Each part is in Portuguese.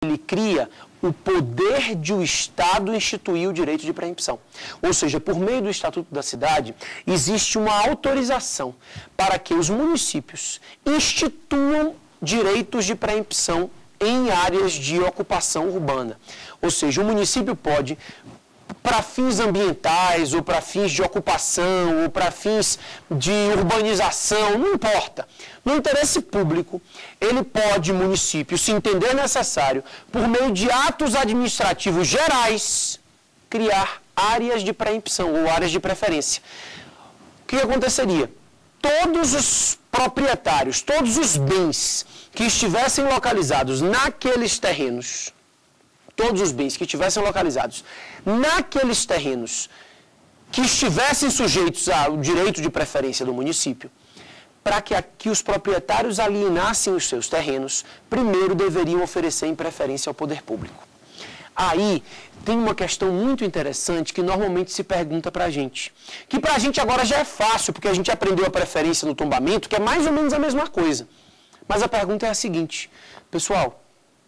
ele cria o poder de o Estado instituir o direito de preempção. Ou seja, por meio do Estatuto da Cidade, existe uma autorização para que os municípios instituam direitos de preempção em áreas de ocupação urbana. Ou seja, o município pode, para fins ambientais, ou para fins de ocupação, ou para fins de urbanização, não importa. No interesse público, ele pode, município, se entender necessário, por meio de atos administrativos gerais, criar áreas de preempção ou áreas de preferência. O que aconteceria? Todos os proprietários, todos os bens que estivessem localizados naqueles terrenos, todos os bens que estivessem localizados naqueles terrenos que estivessem sujeitos ao direito de preferência do município, para que os proprietários alienassem os seus terrenos, primeiro deveriam oferecer em preferência ao poder público. Aí tem uma questão muito interessante que normalmente se pergunta para a gente, que para a gente agora já é fácil, porque a gente aprendeu a preferência no tombamento, que é mais ou menos a mesma coisa. Mas a pergunta é a seguinte, pessoal,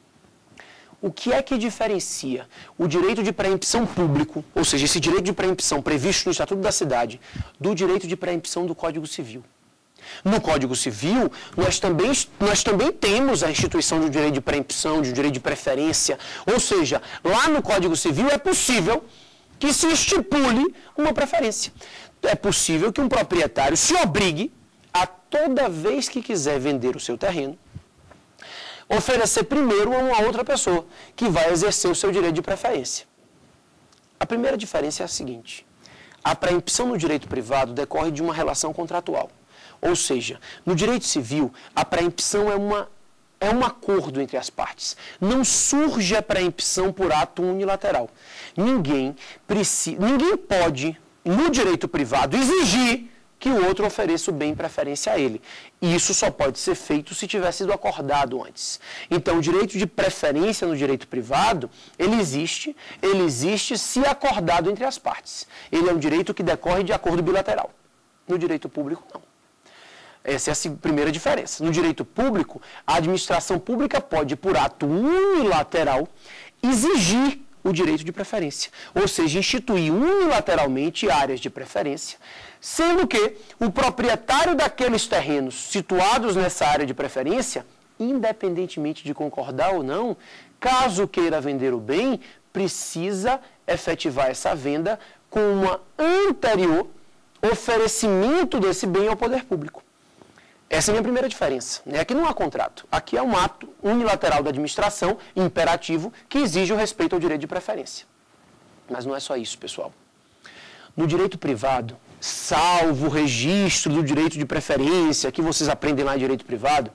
o que é que diferencia o direito de preempção público, ou seja, esse direito de preempção previsto no Estatuto da Cidade, do direito de preempção do Código Civil? No Código Civil, nós também temos a instituição de um direito de preempção, de um direito de preferência, ou seja, lá no Código Civil é possível que se estipule uma preferência. É possível que um proprietário se obrigue a, toda vez que quiser vender o seu terreno, oferecer primeiro a uma outra pessoa que vai exercer o seu direito de preferência. A primeira diferença é a seguinte: a preempção no direito privado decorre de uma relação contratual. Ou seja, no direito civil, a preempção é um acordo entre as partes. Não surge a preempção por ato unilateral. Ninguém pode, no direito privado, exigir que o outro ofereça o bem em preferência a ele. E isso só pode ser feito se tiver sido acordado antes. Então, o direito de preferência no direito privado, ele existe se acordado entre as partes. Ele é um direito que decorre de acordo bilateral. No direito público, não. Essa é a primeira diferença. No direito público, a administração pública pode, por ato unilateral, exigir o direito de preferência. Ou seja, instituir unilateralmente áreas de preferência, sendo que o proprietário daqueles terrenos situados nessa área de preferência, independentemente de concordar ou não, caso queira vender o bem, precisa efetivar essa venda com uma anterior oferecimento desse bem ao poder público. Essa é a minha primeira diferença. Aqui não há contrato. Aqui é um ato unilateral da administração, imperativo, que exige o respeito ao direito de preferência. Mas não é só isso, pessoal. No direito privado, salvo o registro do direito de preferência, que vocês aprendem lá em direito privado,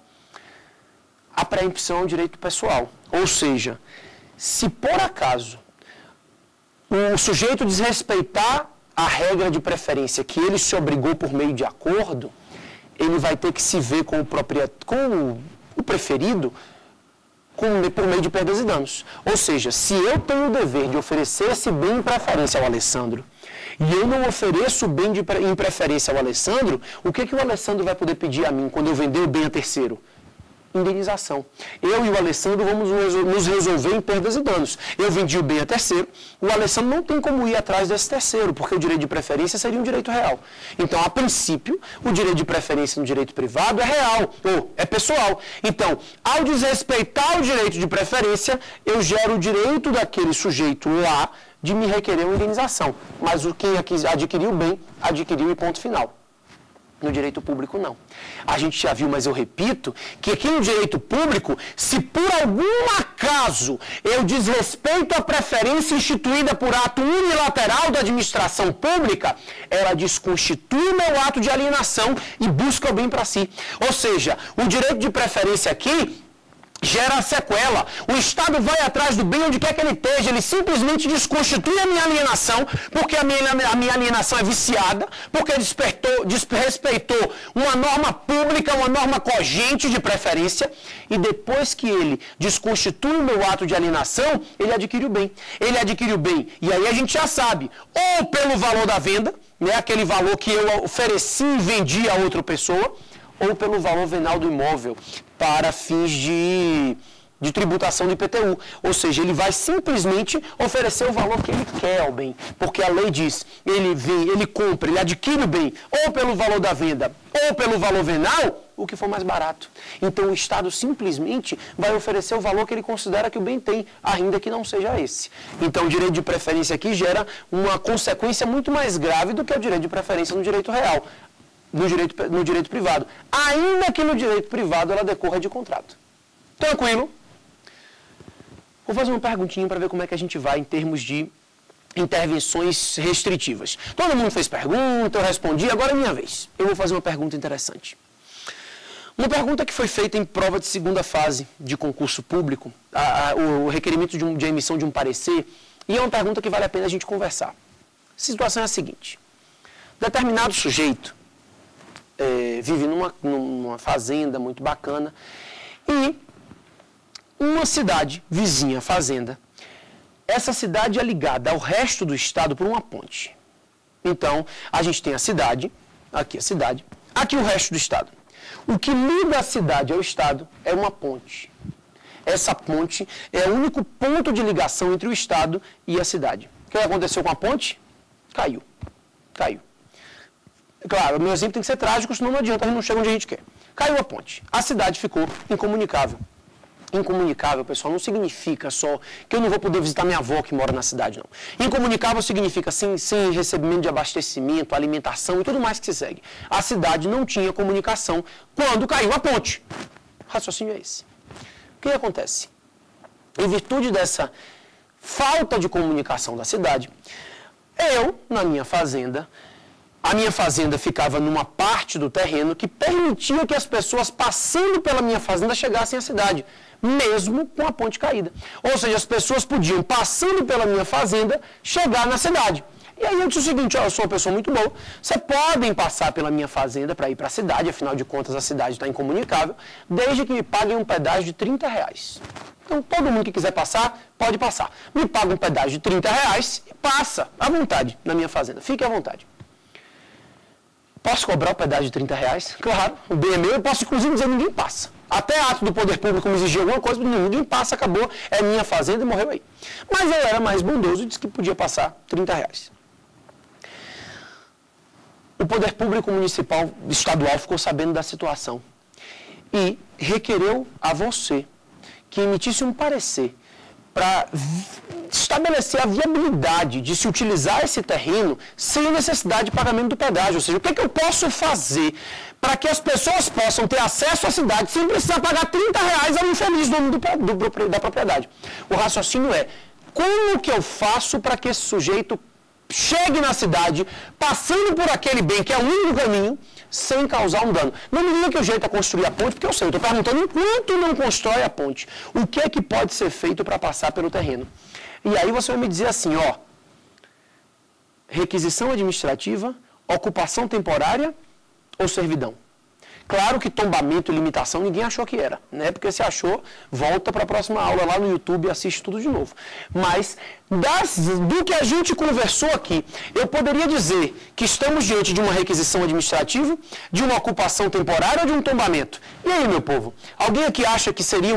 a preempção é um direito pessoal. Ou seja, se por acaso o sujeito desrespeitar a regra de preferência que ele se obrigou por meio de acordo, ele vai ter que se ver com o preferido por meio de perdas e danos. Ou seja, se eu tenho o dever de oferecer esse bem em preferência ao Alessandro, e eu não ofereço o bem em preferência ao Alessandro, o que o Alessandro vai poder pedir a mim quando eu vender o bem a terceiro? Indenização. Eu e o Alessandro vamos nos resolver em perdas e danos. Eu vendi o bem a terceiro, o Alessandro não tem como ir atrás desse terceiro, porque o direito de preferência seria um direito real. Então, a princípio, o direito de preferência no direito privado é real, ou é pessoal. Então, ao desrespeitar o direito de preferência, eu gero o direito daquele sujeito lá de me requerer uma indenização. Mas quem adquiriu o bem, adquiriu e ponto final. No direito público, não. A gente já viu, mas eu repito, que aqui no direito público, se por algum acaso eu desrespeito a preferência instituída por ato unilateral da administração pública, ela desconstitui o meu ato de alienação e busca o bem para si. Ou seja, o direito de preferência aqui gera sequela. O Estado vai atrás do bem onde quer que ele esteja, ele simplesmente desconstitui a minha alienação, porque a minha alienação é viciada, porque desrespeitou uma norma pública, uma norma cogente de preferência, e depois que ele desconstitui o meu ato de alienação, ele adquire o bem. Ele adquire o bem, e aí a gente já sabe, ou pelo valor da venda, aquele valor que eu ofereci e vendi a outra pessoa, ou pelo valor venal do imóvel, para fins de tributação do IPTU. Ou seja, ele vai simplesmente oferecer o valor que ele quer ao bem. Porque a lei diz, ele compra, ele adquire o bem, ou pelo valor da venda, ou pelo valor venal, o que for mais barato. Então o Estado simplesmente vai oferecer o valor que ele considera que o bem tem, ainda que não seja esse. Então o direito de preferência aqui gera uma consequência muito mais grave do que o direito de preferência no direito real, no direito privado. Ainda que no direito privado ela decorra de contrato. Tranquilo? Vou fazer uma perguntinha para ver como é que a gente vai em termos de intervenções restritivas. Todo mundo fez pergunta, eu respondi, agora é minha vez. Eu vou fazer uma pergunta interessante. Uma pergunta que foi feita em prova de segunda fase de concurso público, o requerimento de emissão de um parecer, e é uma pergunta que vale a pena a gente conversar. A situação é a seguinte: determinado sujeito vive numa fazenda muito bacana e uma cidade vizinha à fazenda, essa cidade é ligada ao resto do estado por uma ponte. Então, a gente tem a cidade, aqui o resto do estado. O que liga a cidade ao estado é uma ponte. Essa ponte é o único ponto de ligação entre o estado e a cidade. O que aconteceu com a ponte? Caiu. Claro, o meu exemplo tem que ser trágico, senão não adianta, a gente não chega onde a gente quer. Caiu a ponte. A cidade ficou incomunicável. Incomunicável, pessoal, não significa só que eu não vou poder visitar minha avó que mora na cidade, não. Incomunicável significa sem recebimento de abastecimento, alimentação e tudo mais que se segue. A cidade não tinha comunicação quando caiu a ponte. O raciocínio é esse. O que acontece? Em virtude dessa falta de comunicação da cidade, na minha fazenda, a minha fazenda ficava numa parte do terreno que permitia que as pessoas passando pela minha fazenda chegassem à cidade, mesmo com a ponte caída. Ou seja, as pessoas podiam, passando pela minha fazenda, chegar na cidade. E aí eu disse o seguinte: eu sou uma pessoa muito boa, vocês podem passar pela minha fazenda para ir para a cidade, afinal de contas a cidade está incomunicável, desde que me paguem um pedágio de R$30. Então todo mundo que quiser passar, pode passar. Me paga um pedágio de R$30 e passa à vontade na minha fazenda, fique à vontade. Posso cobrar o pedágio de R$30? Claro, o bem é meu, eu posso inclusive dizer ninguém passa. Até ato do poder público me exigir alguma coisa, ninguém passa, acabou, é minha fazenda e morreu aí. Mas eu era mais bondoso e disse que podia passar R$30. O poder público municipal, estadual, ficou sabendo da situação e requereu a você que emitisse um parecer para estabelecer a viabilidade de se utilizar esse terreno sem necessidade de pagamento do pedágio. Ou seja, o que eu posso fazer para que as pessoas possam ter acesso à cidade sem precisar pagar R$30 ao infeliz dono da propriedade. O raciocínio é: como que eu faço para que esse sujeito chegue na cidade, passando por aquele bem que é o único caminho, sem causar um dano? Não me diga que o jeito é construir a ponte, porque eu sei, eu estou perguntando enquanto não constrói a ponte, o que é que pode ser feito para passar pelo terreno? E aí você vai me dizer assim, requisição administrativa, ocupação temporária ou servidão? Claro que tombamento e limitação ninguém achou que era, né? Porque se achou, volta para a próxima aula lá no YouTube e assiste tudo de novo. Mas do que a gente conversou aqui, eu poderia dizer que estamos diante de uma requisição administrativa, de uma ocupação temporária ou de um tombamento. E aí, meu povo? Alguém aqui acha que seria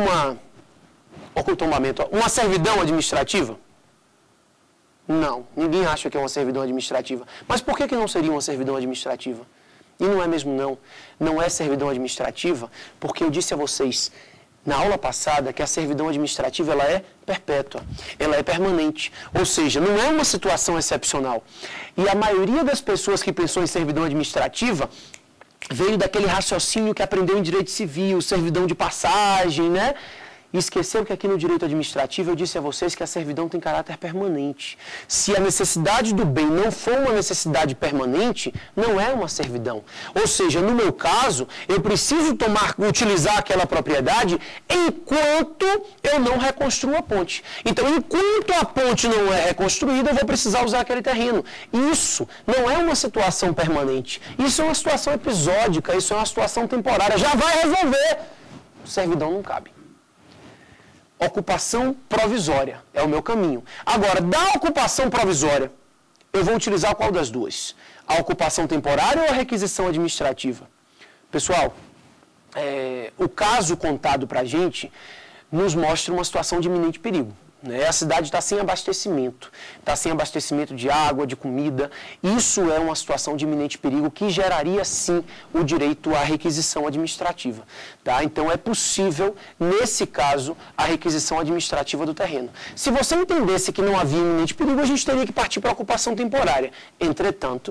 uma servidão administrativa? Não, ninguém acha que é uma servidão administrativa. Mas por que não seria uma servidão administrativa? E não é mesmo não é servidão administrativa, porque eu disse a vocês na aula passada que a servidão administrativa ela é perpétua, ela é permanente, ou seja, não é uma situação excepcional. E a maioria das pessoas que pensou em servidão administrativa veio daquele raciocínio que aprendeu em direito civil, servidão de passagem, né? E esqueceu que aqui no direito administrativo eu disse a vocês que a servidão tem caráter permanente. Se a necessidade do bem não for uma necessidade permanente, não é uma servidão. Ou seja, no meu caso, eu preciso utilizar aquela propriedade enquanto eu não reconstruo a ponte. Então, enquanto a ponte não é reconstruída, eu vou precisar usar aquele terreno. Isso não é uma situação permanente. Isso é uma situação episódica, isso é uma situação temporária. Já vai resolver. Servidão não cabe. Ocupação provisória é o meu caminho. Agora, da ocupação provisória, eu vou utilizar qual das duas? A ocupação temporária ou a requisição administrativa? Pessoal, o caso contado para a gente nos mostra uma situação de iminente perigo. A cidade está sem abastecimento de água, de comida. Isso é uma situação de iminente perigo que geraria, sim, o direito à requisição administrativa. Tá? Então, é possível, nesse caso, a requisição administrativa do terreno. Se você entendesse que não havia iminente perigo, a gente teria que partir para a ocupação temporária. Entretanto,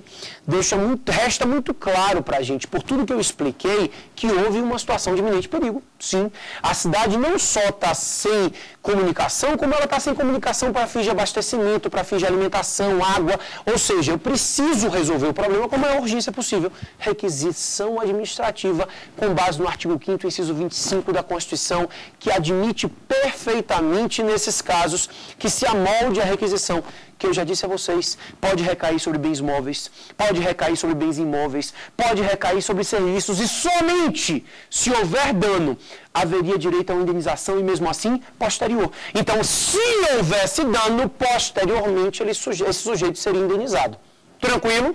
resta muito claro para a gente, por tudo que eu expliquei, que houve uma situação de iminente perigo. Sim, a cidade não só está sem comunicação, como ela está sem comunicação para fins de abastecimento, para fins de alimentação, água. Ou seja, eu preciso resolver o problema com a maior urgência possível. Requisição administrativa, com base no artigo 5º, inciso 25 da Constituição, que admite perfeitamente nesses casos que se amolde a requisição, que eu já disse a vocês, pode recair sobre bens móveis, pode recair sobre bens imóveis, pode recair sobre serviços, e somente se houver dano, haveria direito a uma indenização, e mesmo assim, posterior. Então, se houvesse dano, posteriormente, esse sujeito seria indenizado. Tranquilo?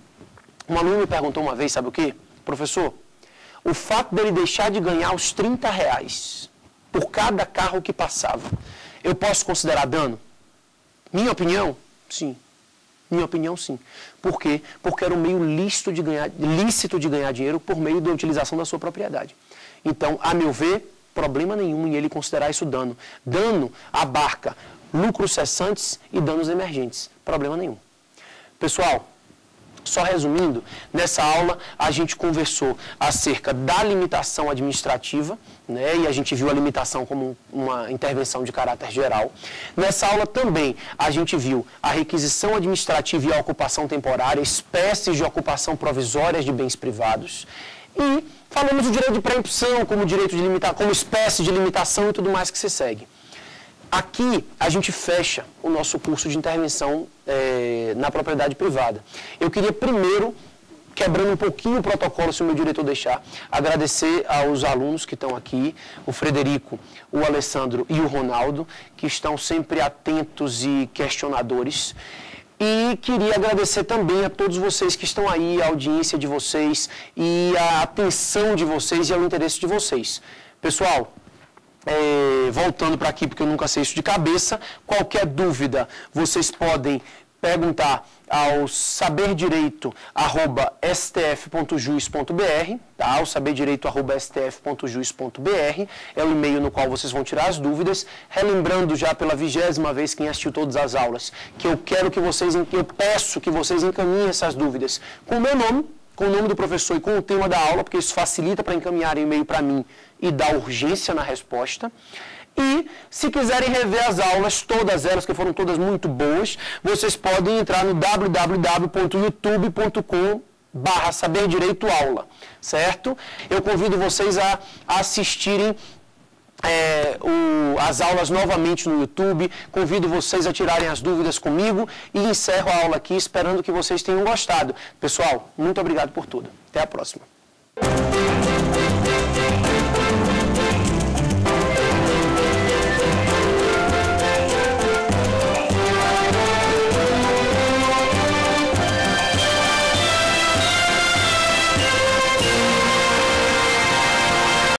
Um aluno me perguntou uma vez, sabe o quê? Professor, o fato dele deixar de ganhar os R$30 por cada carro que passava, eu posso considerar dano? Minha opinião, sim. Minha opinião, sim. Por quê? Porque era um meio lícito de ganhar dinheiro por meio da utilização da sua propriedade. Então, a meu ver, problema nenhum em ele considerar isso dano. Dano abarca lucros cessantes e danos emergentes. Problema nenhum. Pessoal, só resumindo, nessa aula a gente conversou acerca da limitação administrativa, e a gente viu a limitação como uma intervenção de caráter geral. Nessa aula também a gente viu a requisição administrativa e a ocupação temporária, espécies de ocupação provisórias de bens privados. E falamos do direito de preempção como direito de limitar, como espécie de limitação e tudo mais que se segue. Aqui a gente fecha o nosso curso de intervenção na propriedade privada. Eu queria primeiro, quebrando um pouquinho o protocolo, se o meu diretor deixar, agradecer aos alunos que estão aqui, o Frederico, o Alessandro e o Ronaldo, que estão sempre atentos e questionadores. E queria agradecer também a todos vocês que estão aí, a audiência de vocês e a atenção de vocês e ao interesse de vocês. Pessoal, voltando para aqui, porque eu nunca sei isso de cabeça, qualquer dúvida vocês podem perguntar ao saberdireito@stf.jus.br, tá? O saberdireito@stf.jus.br é o e-mail no qual vocês vão tirar as dúvidas. Relembrando já pela 20ª vez, quem assistiu todas as aulas, que eu peço que vocês encaminhem essas dúvidas com o meu nome, com o nome do professor e com o tema da aula, porque isso facilita para encaminhar e-mail para mim e dar urgência na resposta. E, se quiserem rever as aulas, todas elas, que foram todas muito boas, vocês podem entrar no www.youtube.com/saberdireitoaula, certo? Eu convido vocês a assistirem as aulas novamente no YouTube, convido vocês a tirarem as dúvidas comigo e encerro a aula aqui, esperando que vocês tenham gostado. Pessoal, muito obrigado por tudo. Até a próxima.